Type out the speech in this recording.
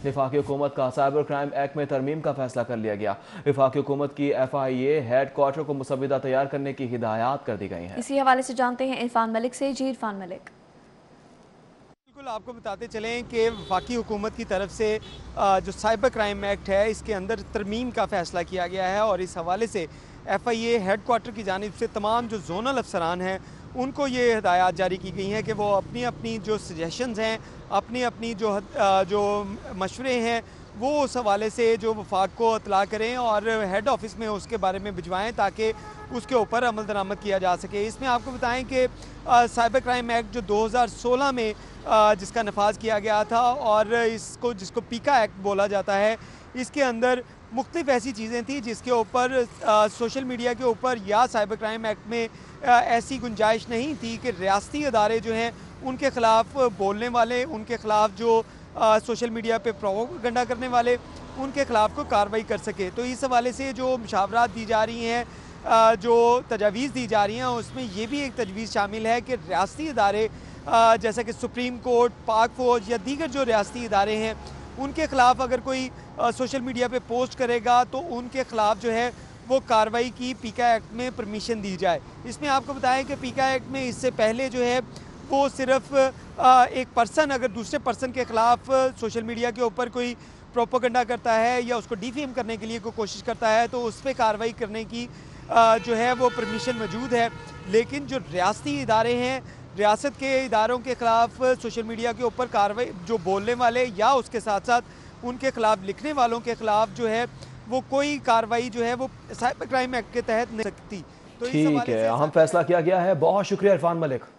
वफाकी हुकूमत का साइबर क्राइम एक्ट में तरमीम का फैसला कर लिया गया। वफाकी हुकूमत की FIA हेड क्वार्टर को मुसविदा तैयार करने की हिदायत कर दी गई हैं। इसी हवाले से जानते हैं इरफान मलिक से। जी इरफान मलिक। बिल्कुल, आपको बताते चलें कि वफाकी हुकूमत की तरफ से जो साइबर क्राइम एक्ट है इसके अंदर तरमीम का फ़ैसला किया गया है और इस हवाले से FIA हेड क्वार्टर की जानिब से तमाम जो जोनल अफसरान हैं उनको ये हिदायत जारी की गई हैं कि वो अपनी अपनी जो सजेशंस हैं, अपनी अपनी जो मशवरे हैं, वो उस हवाले से जो वफाक को इतला करें और हेड ऑफिस में उसके बारे में भिजवाएँ ताकि उसके ऊपर अमल दरामद किया जा सके। इसमें आपको बताएं कि साइबर क्राइम एक्ट जो 2016 में जिसका नफाज किया गया था और जिसको पीका एक्ट बोला जाता है, इसके अंदर मुख्तलिफ ऐसी चीज़ें थी जिसके ऊपर सोशल मीडिया के ऊपर या साइबर क्राइम एक्ट में ऐसी गुंजाइश नहीं थी कि रियासती अदारे जो हैं उनके ख़िलाफ़ बोलने वाले, उनके ख़िलाफ़ जो सोशल मीडिया पे प्रोपेगेंडा करने वाले, उनके ख़िलाफ़ कोई कार्रवाई कर सके। तो इस हवाले से जो मुशावरात दी जा रही हैं, जो तजावीज़ दी जा रही हैं, उसमें ये भी एक तजवीज़ शामिल है कि रियासती अदारे जैसा कि सुप्रीम कोर्ट, पाक फ़ौज या दीगर जो रियासती इदारे हैं उनके ख़िलाफ़ अगर कोई सोशल मीडिया पे पोस्ट करेगा तो उनके ख़िलाफ़ जो है वो कार्रवाई की पीका एक्ट में परमिशन दी जाए। इसमें आपको बताएं कि पीका एक्ट में इससे पहले जो है वो सिर्फ एक पर्सन अगर दूसरे पर्सन के ख़िलाफ़ सोशल मीडिया के ऊपर कोई प्रोपेगेंडा करता है या उसको डिफेम करने के लिए कोई कोशिश करता है तो उस पर कार्रवाई करने की जो है वो परमिशन मौजूद है। लेकिन जो रियासती इदारे हैं, रियासत के इदारों के ख़िलाफ़ सोशल मीडिया के ऊपर कार्रवाई, जो बोलने वाले या उसके साथ साथ उनके ख़िलाफ़ लिखने वालों के ख़िलाफ़ जो है वो कोई कार्रवाई जो है वो साइबर क्राइम एक्ट के तहत नहीं सकती। तो ठीक है, अहम फैसला किया गया है। बहुत शुक्रिया इरफान मलिक।